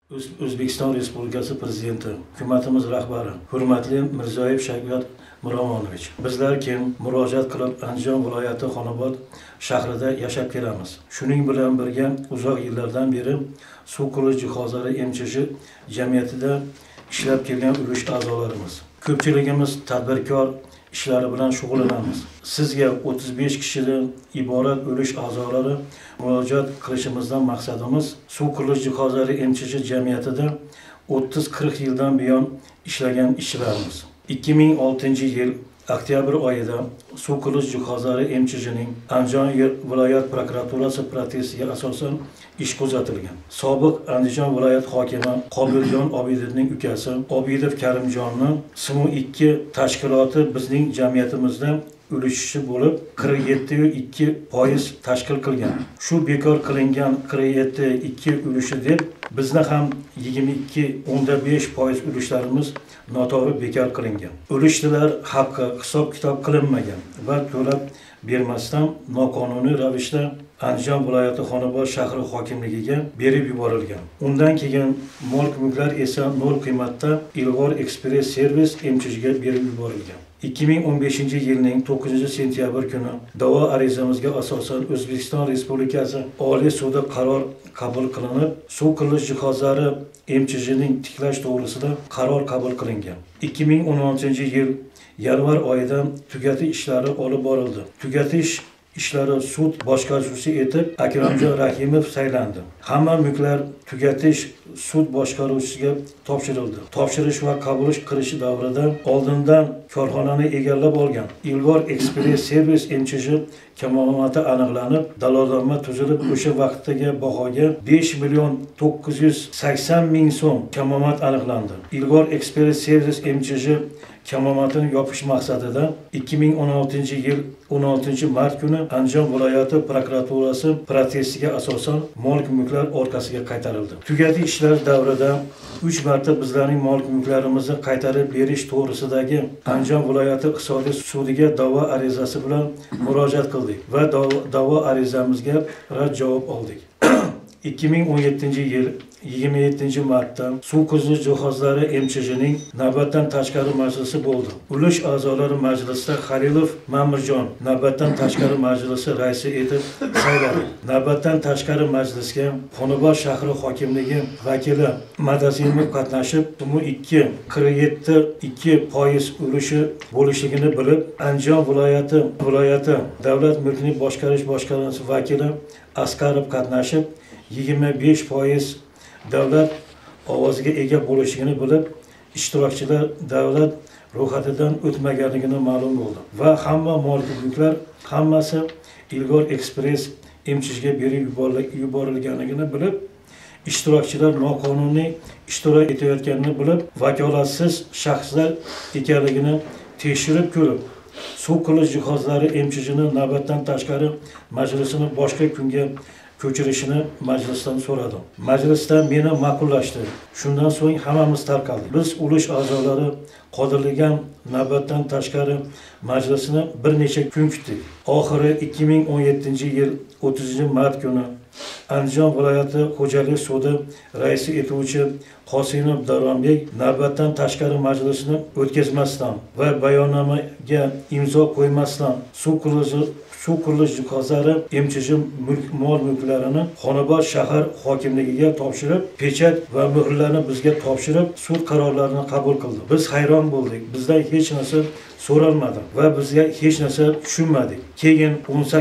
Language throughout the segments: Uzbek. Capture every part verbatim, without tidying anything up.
O'zbekiston Respublikasi Prezidenti, hukumatimiz rahbari, hurmatli Mirziyoyev Shavkat Miromonovich. Bizlar kim murojaat qilib Andijon viloyati Xonobod shahrida yashab kelamiz. Shuning bilan birga uzoq yillardan beri suv qurilish jihozlari M C J jamiyatida ishlab kelgan ulush a'zolarimiz. Ko'pchiligimiz tadbirkor ishlari bilan shug'ullanamiz. Sizga o'ttiz besh kishidan iborat ulush a'zolari murojaat qilishimizdan maqsadimiz suv qurilish jihozlari M C J jamiyatida o'ttiz qirq yildan buyon ishlagan ishchilarimiz. ikki ming oltinchi yil oktyabr oyida suv qurilish jihozlari M C J'ning Andijon viloyat prokuraturasi protsessiga asosan ish qo'zg'atilgan. Sobiq Andijon viloyat hokimi Qobiljon Obidovning ukasi Obidov Karimjonni S M U ikki tashkiloti bizning jamiyatimizda ulushchi bo'lib qirq yetti nuqta ikki foiz tashkil qilgan. Shu bekor qilingan qirq yetti nuqta ikki ulushi deb bizni ham yigirma ikki nuqta besh foiz ulushlarimız noto'g'ri bekor qilingan. Ulushchilar haqqi hisob kitob qilinmagan va to'lab bermasdan noqonuniy ravishda Andijon viloyati Xonobod shahri hokimligiga berib yuborilgan. Undan keyin mol-mulklar esa nol qiymatda Ilg'or Express Servis M C J'ga berib yuborilgan. ikki ming o'n beshinchi yilning to'qqizinchi sentyabr kuni da'vo arizamizga asosan O'zbekiston Respublikasi Oliy sudi qaror qabul qilinib, suv qurilish jihozlari M C J'ning tiklash to'g'risida qaror qabul qilingan. ikki ming o'n oltinchi yil yanvar oyida tugatish ishlari olib borildi. Tugatish ishlari sud boshqaruvchisi etib Akramjon Rahimov saylandi. Hamma mulklar tugatish sud boshqaruvchisiga topshirildi. Topshirish va qabul qilish davrida oldindan korxonani egallab olgan Ilg'or Express Servis M C J kamoloti aniqlanib, dalolatnoma tuzilib, o'sha vaqtdagi bahoga besh million to'qqiz yuz sakson ming so'm kamolat aniqlandi. Ilg'or Express Servis M C J kamolatini yopish maqsadida ikki ming o'n oltinchi yil o'n oltinchi mart kuni Andijon viloyati prokuraturasi protsessiga asosan mol-mulklar orqasiga qaytarildi. Tugatish ishlari davrida uch marta bizlarning mol-mulklarimizni qaytarib berish to'g'risidagi Andijon viloyati iqtisodiy sudiga da'vo arizasi bilan murojaat qildik va da'vo arizamizga rad javob oldik. ikki ming o'n yettinchi yil yigirma yettinchi martda suv qurilish jihozlari M C J'ning navbatdan tashqari majlisi bo'ldi. Ulush a'zolari majlisda Xalilov Ma'murjon navbatdan tashqari majlisi raisi etib saylandi. Navbatdan tashqari majlisga Xonobod shahri hokimligi vakili Madazimov qatnashib, S M U ikki qirq yetti nuqta ikki foiz ulushi bo'lishligini bilib, Andijon viloyati viloyati davlat mulkini boshqarish boshqarmasi vakili Asqarov qatnashib, yigirma besh foiz davlat ovoziga ega bo'lishini bilib, ishtirokchilar davlat ro'yxatidan o'tmaganligini ma'lum bo'ldi va hamma mol-mulklar hammasi Ilg'or Express M C J'ga berib yuborilganligini bilib, ishtirokchilar noqonuniy ishtirok etayotganini bilib, vakolatsiz shaxslar ekanligini tekshirib ko'rib, suv qurilish jihozlari M C J'ning navbatdan tashqari majlisini boshqa kunga ko'chirishini majlisdan so'radim. Majlisda meni ma'qullashdi. Shundan so'ng hammamiz tarqaldik. Biz ulush a'zolari qoldirilgan navbatdan tashqari majlisini bir necha kun kutdik. Oxiri ikki ming o'n yettinchi yil o'ttizinchi mart kuni Andijon viloyati xo'jalik sudi raisi etuvchi Qosimov Davronbek navbatdan tashqari majlisini o'tkazmasdan va bayonnomaga imzo qo'ymasdan suv qurilishi suv qurilish jihozlari M C J mol-mulklarini Xonobod shahar hokimligiga topshirib, pechat va muhrlarni bizga topshirib, sud qarorlarini qabul qildi. Biz hayron bo'ldik. Bizdan hech narsa so'ralmadi va bizga hech narsa tushunmadik. Keyin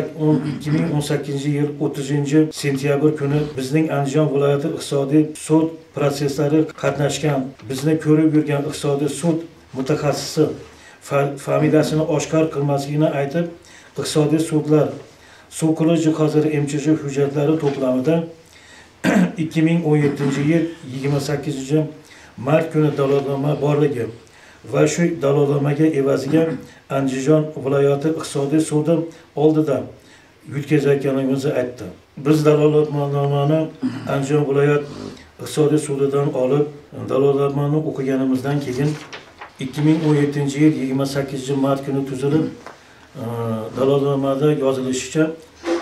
ikki ming o'n sakkizinchi yil o'ttizinchi sentyabr kuni bizning Andijon viloyati iqtisodiy sud prosesslari qatnashgan, bizni ko'rib yurgan iqtisodiy sud mutaxassisi familiyasini oshkor qilmasligini aytib, iqtisodiy sudlar suv qurilish jihozlari M C J hujjatlari to'plamida ikki ming o'n yettinchi yil yigirma sakkizinchi mart kuni dalolatnoma borligi va shu dalolatnomaga evaziga Andijon viloyati iqtisodiy sudi oldida yutkazayotganimizni aytdi. Biz dalolatnomani Andijon viloyat iqtisodiy sudidan olib, dalolatnomani o'qiganimizdan keyin ikki ming o'n yettinchi yil yigirma sakkizinchi mart kuni tuzilib, dalolatnomada yozilishicha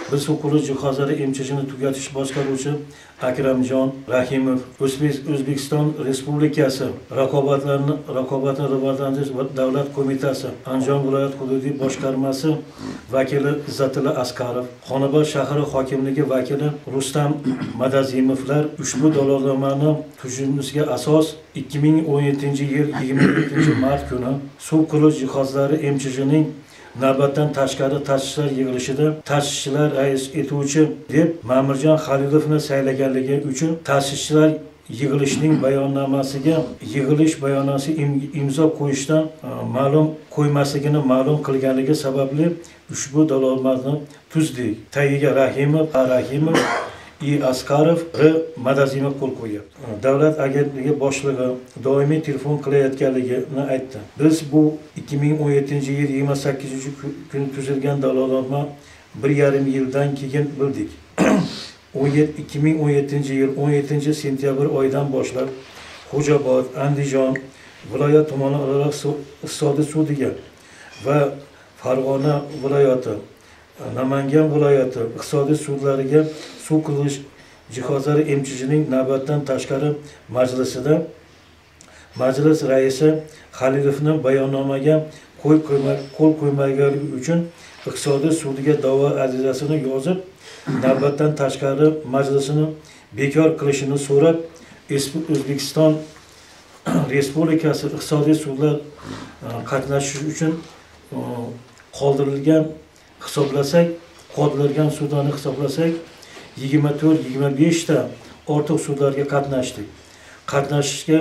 biz suv qurilish jihozlari emchishini tugatish boshqaruvchi Akramjon Rahimov, O'zbekiston Respublikasi Raqobatlarni Raqobatni rivojlantirish davlat qo'mitasi Andijon viloyat hududiy boshqarmasi vakili Izzatilla Asqarov, Xonobod shahri hokimligi vakili Rustam Madazimovlar ushbu dalolatnomani tuzilmasiga asos ikki ming o'n yettinchi yil yigirma yettinchi mart kuni suv qurilish jihozlari emchishining navbatdan tashqari tashishlar yig'ilishida tashishchilar rais etuvchi deb Ma'murjon Xalilovni saylaganligi uchun tashishchilar yig'ilishining bayonnomasiga yig'ilish bayonnamasi imzo qo'yishdan ma'lum qo'ymasligini ma'lum qilganligi sababli ushbu dalolatni tuzdi. Tagiga Rahimov, Rahimov, I. Asqarov, R. Madazimov qo'l qo'ygan. Davlat agentligi boshlig'i doimiy telefon qilayotganligini aytdi. Biz bu ikki ming o'n yettinchi yil yigirma sakkizinchi kuni tuzilgan dalolatnoma bir yarim yildan keyin bildik. ikki ming o'n yettinchi yil o'n yettinchi sentyabr oyidan boshlab Xo'jobod, Andijon viloyat tomonlararo iqtisodiy sudiga va Farg'ona viloyati, Namangan viloyati iqtisodiy sudlariga suv qurilish jihozlari emchishining navbatdan tashqari majlisida majlis raisi Xalilovning bayonnomaga qo'l qo'ymaganligi uchun iqtisodiy sudiga da'vo arizasini yozib, navbatdan tashqari majlisini bekor qilishini so'rab, O'zbekiston Respublikasi iqtisodiy sudlar qatnashish uchun qoldirilgan hisoblasak, qoldirilgan sudlarni hisoblasak, yigirma to'rt yigirma besh ta ortiq sudlarga qatnashdik. Qatnashishga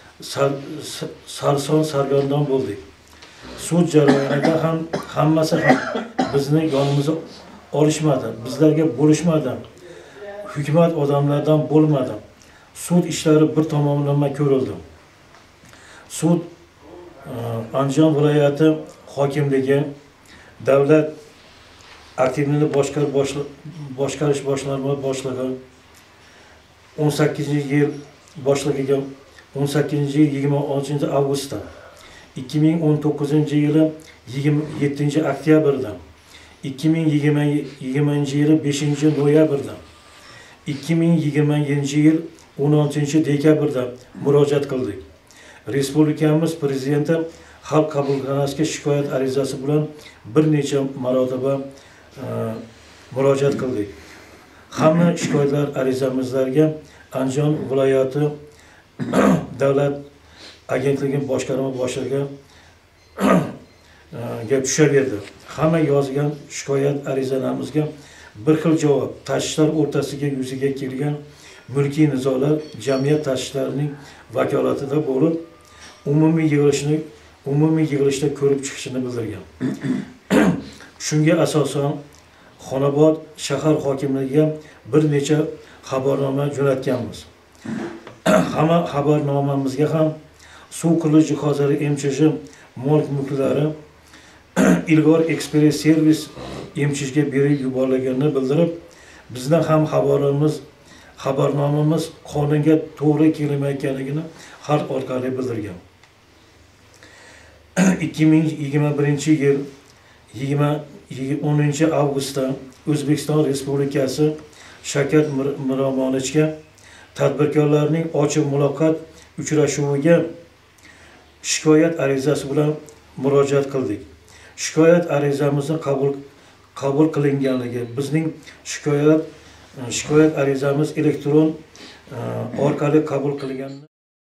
sarson sargardon bo'ldik. Sud jarayonida ham hammasi ham bizni yonimizga olishmadi, bizlarga bo'lishmadi. Hukumat odamlardan bo'lmadi. Sud ishlari bir tomonlama ko'rildi. Sud Andijon viloyati hokimligi, davlat aktivini boshqarish boshqarma boshlig'i o'n sakkizinchi yil boshlig'iga o'n sakkizinchi yil yigirma oltinchi avgustda, ikki ming o'n to'qqizinchi yili yigirma yettinchi oktyabrda, ikki ming yigirmanchi yili beshinchi noyabrda, ikki ming yigirmanchi yil o'n oltinchi dekabrda murojaat qildik. Respublikamiz prezidenti xalq qabulxonasiga shikoyat arizasi bilan bir necha marotaba murojaat qildik. Hamma shikoyatlar arizamizlarga Andijon viloyati davlat agentligi boshqarma boshlig'iga gap tushaverdi. Hamma yozgan shikoyat arizalarimizga bir xil javob. Tashishlar o'rtasiga yuzaga kelgan mulkiy nizolar jamiyat tashishlarining vakolatida bo'lib, umumiy yig'ilishni umumiy yig'ilishda ko'rib chiqishini bildirgan. Shunga asosan Xonobod shahar hokimligiga bir necha xabarnoma jo'natganmiz. Hamma xabarnomamizga ham suv qurilish jihozlari emchishi mol mulklari ilg'or ekspress servis emchishga berib yuborilganini bildirib, bizning ham xabarimiz xabarnomamiz qonunga to'g'ri kelmayotganligini xalq orqali bildirgan. ikki ming yigirma birinchi yil o'ninchi avgustda O'zbekiston Respublikasi Shavkat Miromonovichga tadbirkorlarning ochiq muloqot uchrashuviga shikoyat arizasi bilan murojaat qildik. Shikoyat arizamizni qabul qabul qilinganligi, bizning shikoyat shikoyat arizamiz elektron orqali qabul qilinganini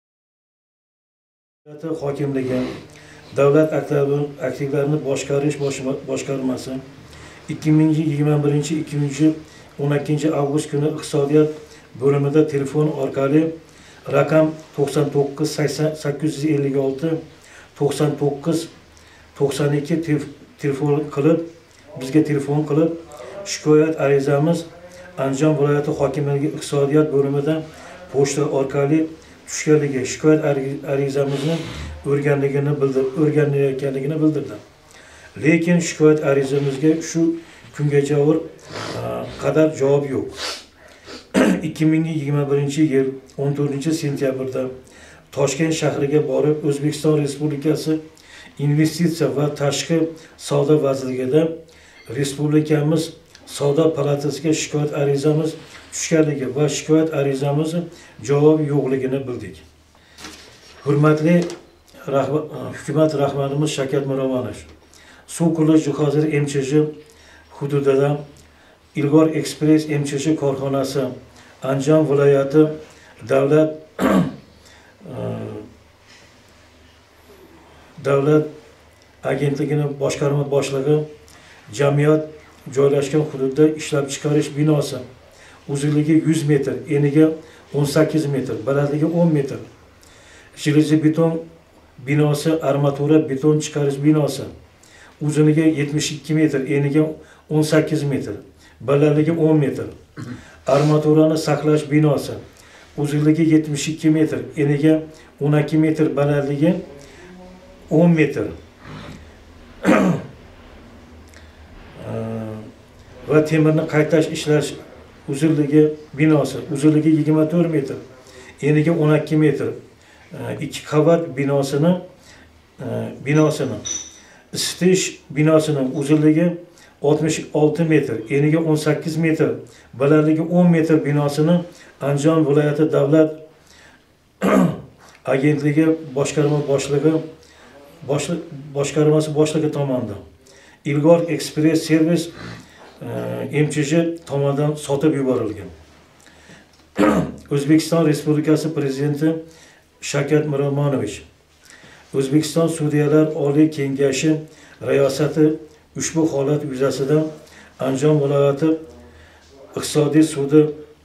hokimligi, davlat aktivlarini boshqarish boshqarmasi ikki ming yigirma birinchi ikki ming o'n ikkinchi avgust kuni iqtisodiyot bo'limida telefon orqali raqam to'qson to'qqiz sakkiz yuz ellik olti to'qson to'qqiz to'qson ikki telefon qilib bizga telefon qilib shikoyat arizamiz Andijon viloyati hokimligi iqtisodiyot bo'limida pochta orqali tushganligi, shikoyat arizamizni o'rganligini bildirib, o'rganayotganligini bildirdi. Lekin shikoyat arizamizga shu kungacha qadar javob yo'q. ikki ming yigirma birinchi yil o'n to'rtinchi sentyabrda Toshkent shahriga borib, O'zbekiston Respublikasi investitsiya va tashqi savdo vazirligida respublikamiz savdo palatasiga shikoyat arizamiz tushganligi va shikoyat arizamiz javob yo'qligini bildik. Hurmatli hukumat rahbarimiz Shavkat Miromonovich, suv qurilish jihozlari M Ch J hududida Ilg'or Express M Ch J korxonasi Andijon viloyati davlat davlat agentligining boshqarma boshlig'i jamiyat joylashgan hududda ishlab chiqarish binosi uzunligi yuz metr, eniga o'n sakkiz metr, balandligi o'n metr. Железобетон binosi armatura beton chiqarish binosi uzunligi yetmish ikki metr, eniga o'n sakkiz metr, balandligi o'n metr. Armaturani saqlash binosi uzunligi yetmish ikki metr, eniga o'n ikki metr, balandligi o'n metr. Va temirni qaytash ishlash uzunligi binosi uzunligi yigirma to'rt metr, eniga o'n ikki metr. ikki qavat binosini binosini isitish binosining uzunligi oltmish olti metr, eniga o'n sakkiz metr, balandligi o'n metr binosini Andijon viloyati davlat agentligi boshqarma boshlig'i boshqarmasi boshlig'i tomonidan Ilg'or Express Servis M Ch J tomonidan sotib yuborilgan. O'zbekiston Respublikasi Prezidenti Shavkat Miromonovich, O'zbekiston Sudyalar Oliy Kengashi raisati ushbu holat yuzasidan Andijon viloyati iqtisodiy sudi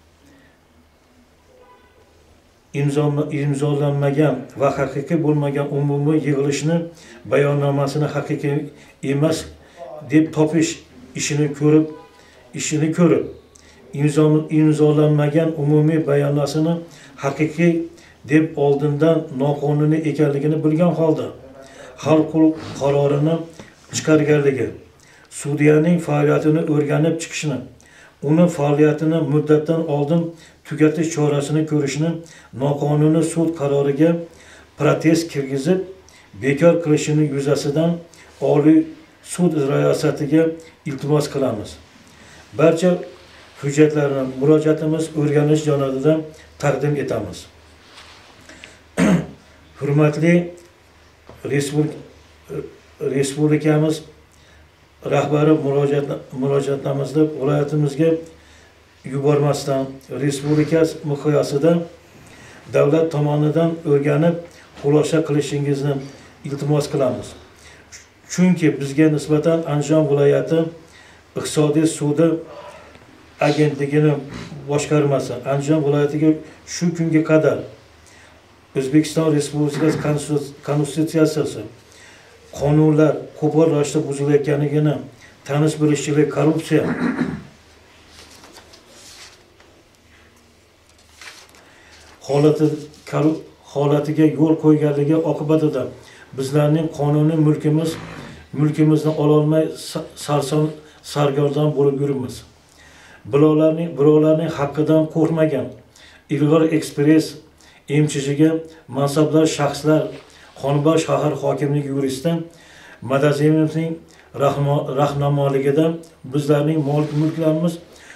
imzolanmagan va haqiqiy bo'lmagan umumiy yig'ilishni bayonnomasini haqiqiy emas deb topish ishini ko'rib ishini ko'rib imzolanmagan umumiy bayonnomasini haqiqiy deb oldindan noqonuniy ekanligini bilgan holda hal qilib qarorini chiqarganligi, sudyaning faoliyatini o'rganib chiqishni, uni faoliyatini muddatdan oldin tugatish chorasini ko'rishni, noqonuniy sud qaroriga protest kirgizib bekor qilishini yuzasidan Oliy sud raisatiga iltimos qilamiz. Barcha hujjatlarni murojaatimiz o'rganish jonatida taqdim etamiz. Hurmatli Respublikamiz rahbari murojaatimizni viloyatimizga yubormasdan respublika miqyosida davlat tomonidan o'rganib xulosa qilishingizni iltimos qilamiz. Chunki bizga nisbatan Andijon viloyati iqtisodiy sudi agentligining boshqarmasi Andijon viloyatiga shu kunga qadar O'zbekiston Respublikasi Konstitutsiyasi qonunlar qo'pol ravishda buzilayotganligini tanish bilishchilik, korrupsiya holati holatiga yo'l qo'yganligi oqibatida bizlarning qonuniy mulkimiz mulkimizni ololmay sarson sargardon bo'lib yuribmiz. Birovlarning birovlarning haqqidan qo'rqmagan Ilg'or Express M Ch Jga mansabdor shaxslar Xonobod shahar hokimligi yuristi Madazimovning rahnamoligida bizlarning mol mulklarimiz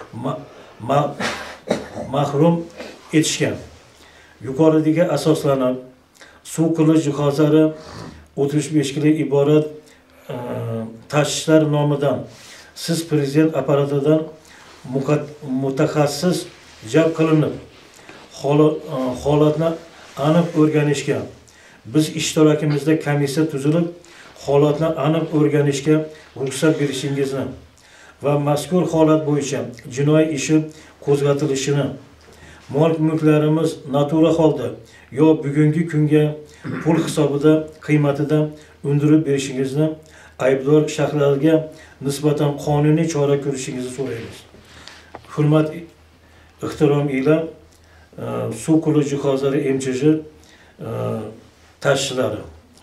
mahrum etishgan. Yuqoridagi asoslanib suv qurilish jihozlari o'ttiz besh ga iborat tashishlar nomidan siz prezident apparatidan mutaxassis jalb qilinib holatni aniq o'rganishga, biz ishtirokimizda komissiya tuzilib holatni aniq o'rganishga ruxsat berishingizni va mazkur holat bo'yicha jinoiy ishi qo'zg'atilishini, mol mulklarimiz natura holda yo bugungi kunga pul hisobida qiymatida undirib berishingizni, aybdor shaxslarga nisbatan qonuniy chora ko'rishingizni so'raymiz. Hurmat, ehtirom ila suv qurilish jihozlari M Ch J tashchilari.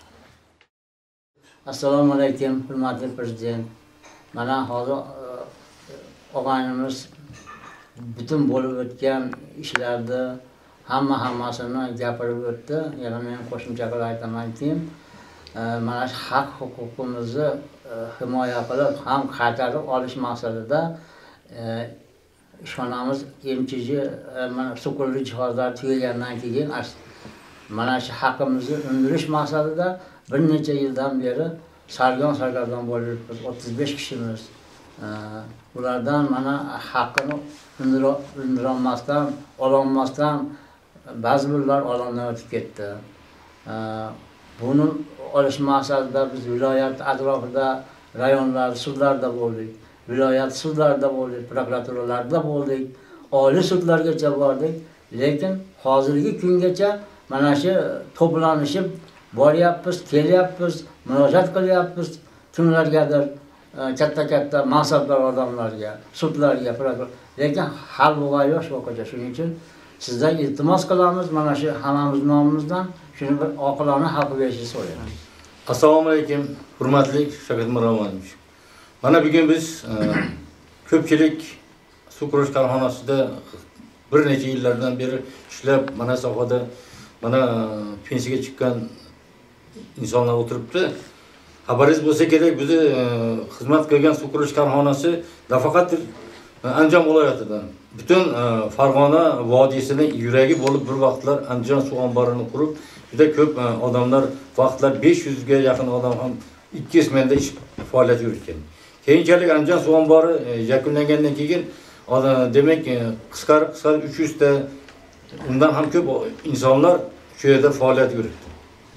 Assalomu alaykum, hurmatli prezident. Mana hozir og'aynimiz butun bo'lib o'tgan ishlarda hamma hammasini gapirib o'tdi. Yana men qo'shimcha qilib aytamanki, mana haq huquqimizni himoya qilib ham qaytarib olish maqsadida e, ishonamiz emchichi e, mana sukurli jihozlar tugagandan keyin mana shu haqqimizni undirish maqsadida bir necha yildan beri sargon sargardon bo'lib o'ttiz besh kishimiz e, ulardan mana haqqini undirolmasdan, ololmasdan ba'zi birlar olamdan o'tib ketdi. E, buni olish maqsadida biz viloyat atrofida rayonlar sudlarda bo'ldik, viloyat sudlarida bo'ldik, prokuraturalarda bo'ldik, oliy sudlargacha bordik, lekin hozirgi kungacha mana shu to'planishib boryapmiz, kelyapmiz, murojaat qilyapmiz kimlargadir, katta-katta mansabdor odamlarga, sudlarga, prokuratura, lekin hal bo'lgani yo'q shu o'qacha. Shuning uchun sizdan iltimos qilamiz, mana shu hammamiz nomimizdan shuni bir oqilona hal qilib berishingizni so'raymiz. Assalomu alaykum, hurmatli Shavkat Miromonovich. Mana bugun biz ko'pchilik suv qurish korxonasida bir necha yillardan beri ishlab, mana sohada mana pensiyaga chiqqan insonlar o'tiribdi. Xabaringiz bo'lsa kerak, bizni xizmat qilgan suv qurish korxonasi nafaqat Andijon viloyatidan, butun Farg'ona vodiysining yuragi bo'lib bir vaqtlar Andijon suv omborini qurib, juda ko'p odamlar, vaqtlar besh yuzga yaqin odam ham ikki smenada ish faoliyat yuritgan. Keyinchalik Andijon suv ombori yakunlangandan keyin demak qisqarib qisqarib uch yuz ta undan ham ko'p insonlar shu yerda faoliyat yuritdi.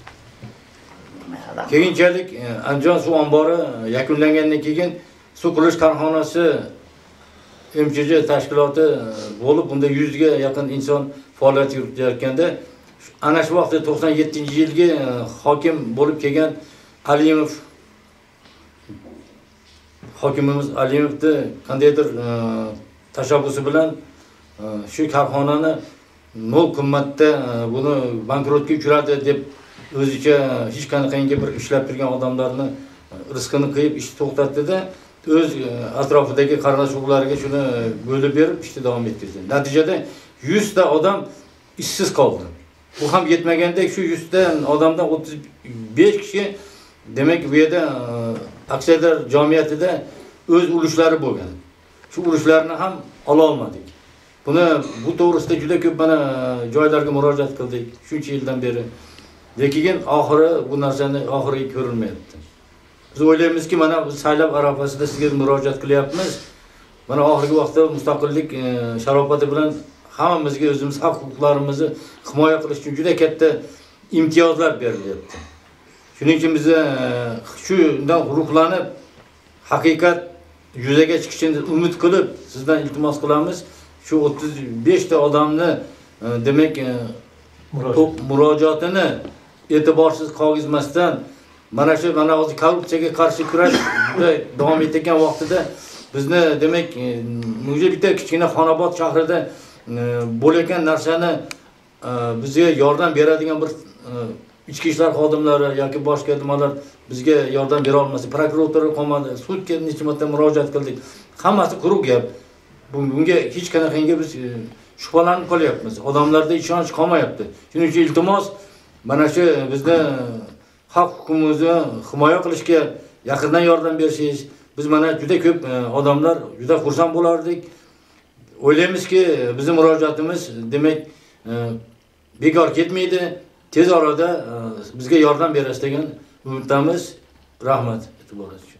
Keyinchalik Andijon suv ombori yakunlangandan keyin suv qurish korxonasi M C C tashkiloti bo'lib, bunda yuzga yaqin inson faoliyat yuritayotganda, ana shu vaqtda to'qson yettinchi yilgi hokim bo'lib kelgan Alimov hokimimiz Alimovni qandaydir tashabbusi bilan shu korxonani nol qimmatda buni bankrotga uchradi deb o'zicha hech qanaqangi bir ishlab turgan odamlarni rizqini qiyib ishni to'xtatdi-da, o'z atrofidagi qarindosh urug'lariga shuni bo'lib berib ishni davom ettirdi. Natijada yuz ta odam ishsiz qoldi. Bu ham yetmagandek shu yuz ta odamdan o'ttiz besh kishi demak bu yerda aksiyador jamiyatida o'z ulushlari bo'lgan. Shu urushlarni ham ola olmadik. Buni bu to'g'risida juda ko'p mana joylarga murojaat qildik shuncha yildan beri. Lekin oxiri bu narsani oxiriga ko'rilmayapti. Biz o'ylaymizki, mana biz saylov arafasida sizga murojaat qilyapmiz. Mana oxirgi vaqtda mustaqillik sharofati bilan hammamizga o'zimiz haq huquqlarimizni himoya qilish uchun juda katta imtiyozlar berilyapti. Shuning uchun biz shundan ruhlanib, haqiqat yuzaga chiqishini umid qilib, sizdan iltimos qilamiz. Shu o'ttiz besh ta odamni demak murojaatini e'tiborsiz qoldirmasdan, mana shu mana hozir korrupsiyaga qarshi kurash davom etayotgan vaqtida bizni demak bunga bitta kichkina Xonobod shahrida bo'layotgan narsani bizga yordam beradigan bir ichki ishlar xodimlari yoki boshqa nimalar bizga yordam bera olmasa, prokuratura qolmadi, sudga necha marta murojaat qildik. Hammasi quruq gap. Bunga hech qanaqangi biz shubhalanib qolyapmiz. Odamlarda ishonch qolmayapti. Shuning uchun iltimos, mana shu bizni haq huquqimizni himoya qilishga yaqindan yordam berishingiz, biz mana juda ko'p odamlar juda xursand bo'lardik. O'ylaymizki, bizning murojaatimiz demak bekor ketmaydi. Tez orada bizga yordam berasiz degan umiddamiz. Rahmat e'tiboringiz uchun.